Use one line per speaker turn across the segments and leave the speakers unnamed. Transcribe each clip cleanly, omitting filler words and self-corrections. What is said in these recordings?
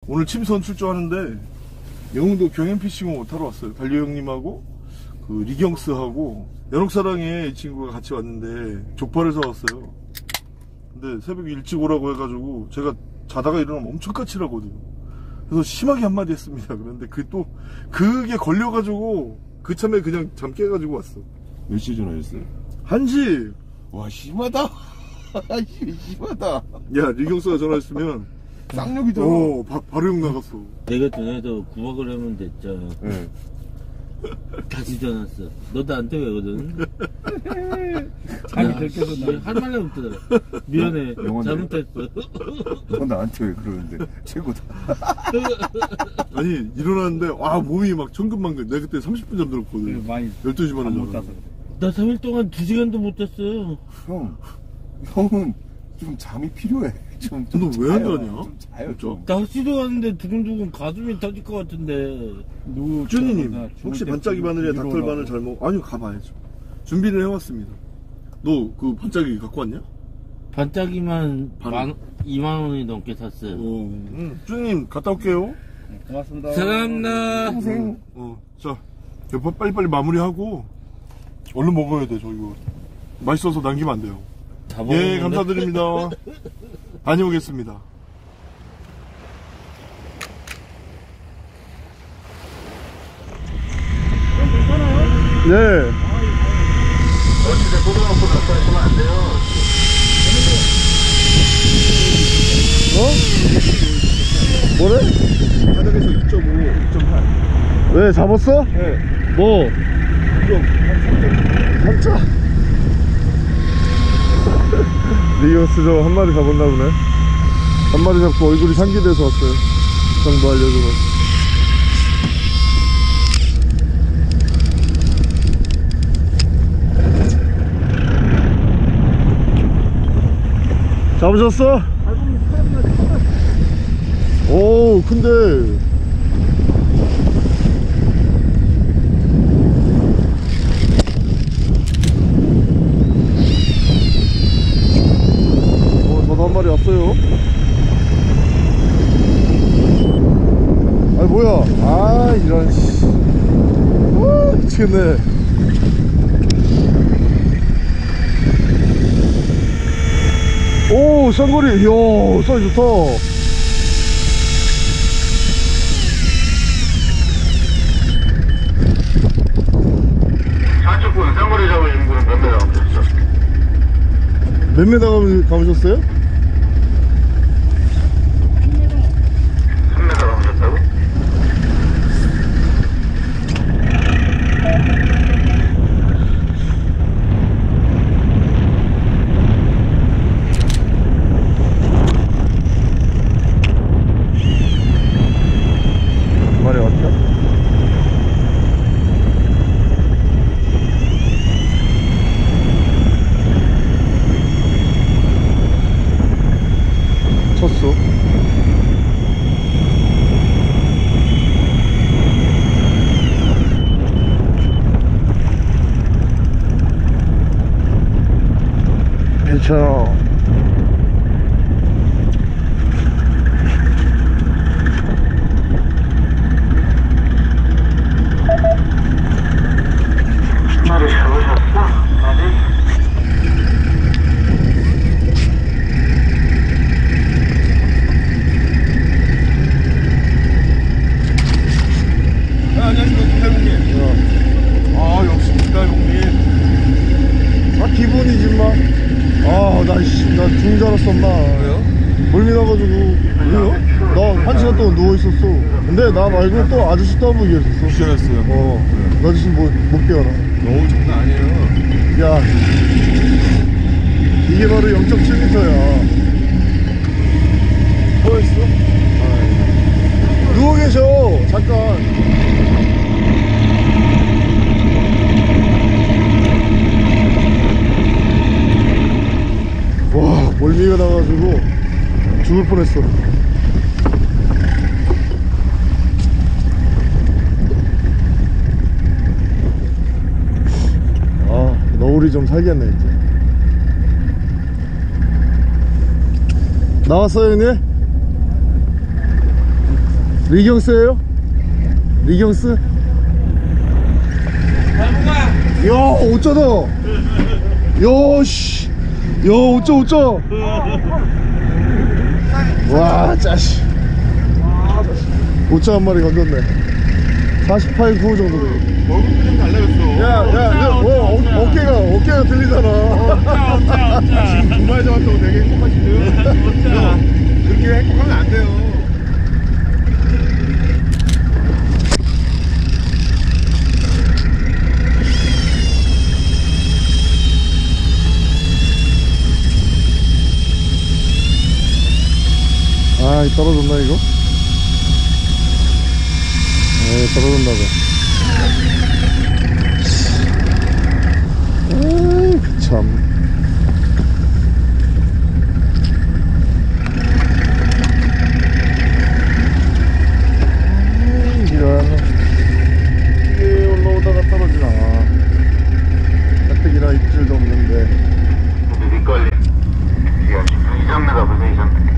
오늘 침선 출조하는데 영흥도 경연피싱을 타러 왔어요. 달려 형님하고 그 리경스하고 연옥사랑에 이 친구가 같이 왔는데 족발을 사왔어요. 근데 새벽에 일찍 오라고 해가지고 제가 자다가 일어나면 엄청 까칠하거든요. 그래서 심하게 한마디 했습니다. 그런데 그게 걸려가지고 그참에 그냥 잠 깨가지고 왔어.
몇 시 전화했어요?
1시.
와, 심하다. 심하다.
야, 리경스가 전화했으면
쌍욕이잖아.
바로 욕 나갔어.
내가 전화해서 구박을 하면 됐죠.
네.
다시 전화 왔어. 너 나한테 왜거든?
잠이 들켜서
할 말이 없더라. 미안해. 잘못했어.
너 나한테 왜 그러는데. 최고다.
아니, 일어났는데, 몸이 막 천근만근. 내가 그때 30분 잠들었거든.
많이
12시 반에
못
전화.
자서 그래.
나 3일 동안 2시간도 못 잤어.
형은 좀 잠이 필요해.
너 왜 안 자냐?
좀 자요, 좀.
날씨도 가는데 두근두근 가슴이 터질 것 같은데.
준이님, 혹시 반짝이 바늘에 닭털 바늘 잘 먹어? 아니요, 가봐야죠. 준비를 해왔습니다. 너 그 반짝이 갖고 왔냐?
반짝이만
바늘.
2만 원이 넘게 샀어요.
준이님, 갔다 올게요.
고맙습니다.
사랑합니다.
평생.
자, 여보 빨리빨리 마무리하고, 얼른 먹어야 돼, 저 이거. 맛있어서 남기면 안 돼요.
다
예,
먹었는데.
감사드립니다. 다녀오겠습니다. 네.
어찌돼 고등학교 갖고 하시면 안 돼요.
뭐래?
바닥에서 2.5, 2.8.
왜, 잡았어?
네.
뭐?
이거 한 3.5.
삼자. 리경스 저 한 마리 잡았나 보네. 한 마리 잡고 얼굴이 상기돼서 왔어요. 정보 알려주고. 잡으셨어? 오, 근데 저도 한 마리 왔어요. 아니 뭐야, 이런 씨. 미치겠네. 오, 쌍거리. 이야, 사이즈 좋다.
좌측 분 쌍거리 잡으신 분은 몇 명 남으셨죠?
몇 메다 가보셨어요?
3m 남으셨다고?
한 마리 왔다. 쳤어. 괜찮아.
마리 잡으셨어? 마리?
안녕하십니까, 김달봉님.
역시 김달봉님. 기분이지 마. 나 죽는 줄 알았었나.
왜요?
멀미 나가지고. 왜요? 나 1시간 동안 누워있었어. 근데 나 말고 또 아저씨 또 한 분 계셨어.
푸시했어요.
나 지금 못 깨어나.
너무 장난 아니에요.
야, 이게 바로 0.7m야.
뭐했어?
누워 계셔, 잠깐. 와, 멀미가 나가지고 죽을 뻔했어. 너울이 좀 살겠네 이제. 나왔어요 형님?
리경스예요? 리경스? 야, 어쩌다. 야, 씨. 야, 어쩌. 와, 짜식. 오차 한 마리 건졌네. 48, 9 정도 돼.
얼굴 좀 달라졌어.
야, 어깨가 들리잖아.
지금 두 마리 잡았다고 되게 행복하시네요. 그렇게 행복하면 안 돼요.
아, 떨어졌나 이거? 네, 떨어졌나봐. 아이, 참. 이런. 이게 올라오다가 떨어지나. 가뜩이나 입질도 없는데.
밑걸림. 야, 2,000m 보세요, 2,000m.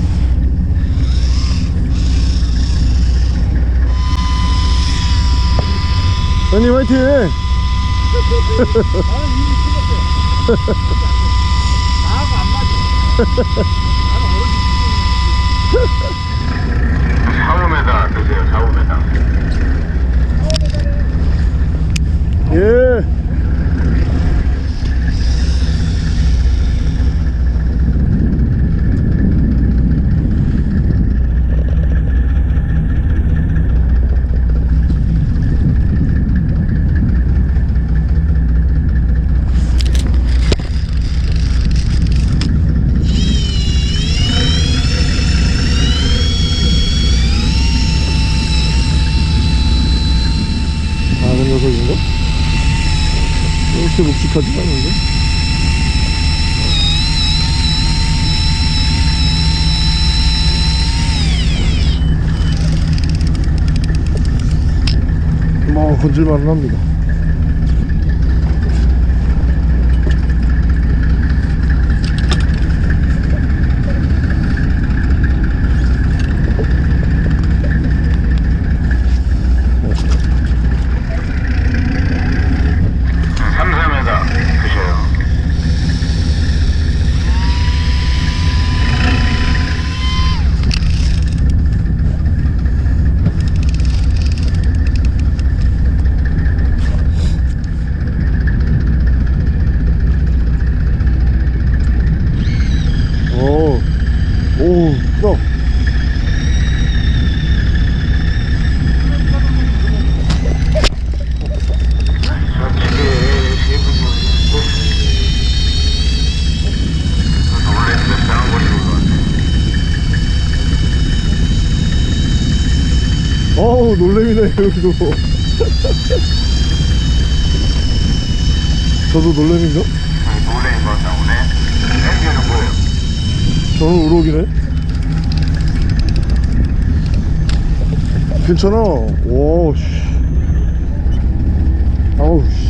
형님 화이팅!
사오메다 드세요, 4,5m.
예. 작은 녀석인가? 이렇게 묵직하지 않은데? 뭐 건질만은 합니다. 오, 크다. 어우, 놀래미네, 여기도. 저도 놀래미인가?
놀래인 거 나오네. 엔진은 뭐예요?
저는 우럭이네. 괜찮아. 오, 씨. 아우, 씨.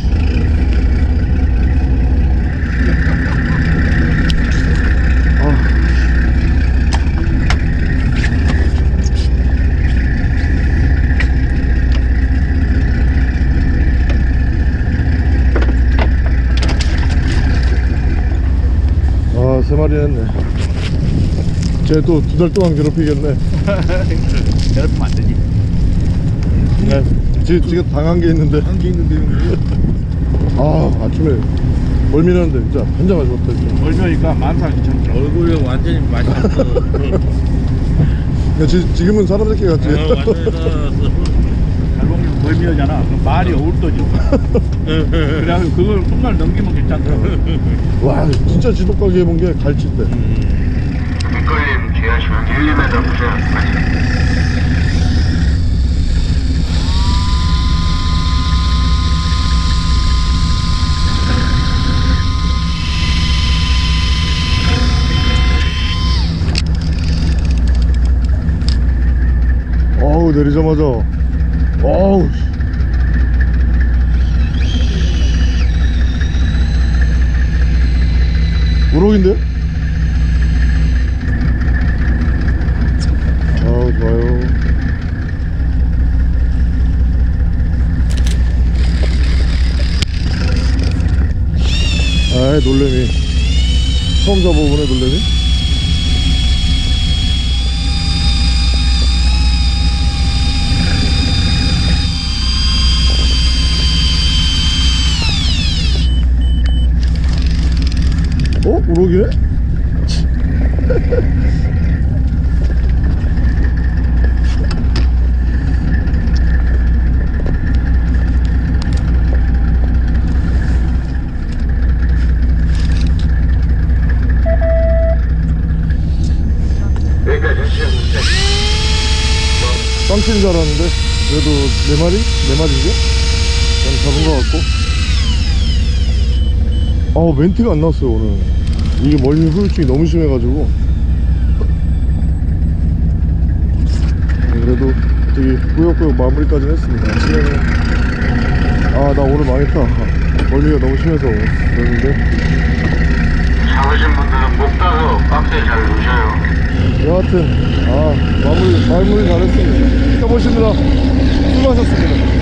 아, 3마리 했네. 쟤 또 2달 동안 괴롭히겠네.
괴롭히면 안 되지.
네. 지금 당한 게 있는데.
한게 있는데 형님.
아, 아침에 멀미나는데 진짜 한 잔 마셔봤다 진짜.
멀미하니까 12,000원.
얼굴이 완전히 맛이 없어.
야, 지금은 사람 새끼 같지?
잘 먹으면 멀미하잖아. 그럼 말이 어울떠져. 그래가지고 그걸 훗날 넘기면 괜찮더라고.
와, 진짜 지독하게 해본 게 갈치인데.
밑걸림 주의하시면 1, 2m 보세요.
어우, 내리자마자 어우, 우럭인데? 아우, 좋아요. 하나의 놀래미. 처음 잡아보네 놀래미. 우럭이네?
여기까지 해주세요.
깡치인 줄 알았는데 그래도 4마리? 4마리죠? 그냥 잡은 것 같고. 아우 멘트가 안 나왔어요 오늘. 이게 멀미 후유증이 너무 심해가지고. 그래도 되게 꾸역꾸역 마무리까지 했습니다. 아침에는 아 나 오늘 망했다, 멀미가 너무 심해서 그랬는데
잡으신 분들은 목 따서 박스에 잘 놓으셔요.
여하튼 마무리 잘했습니다. 떠보시느라 수고하셨습니다.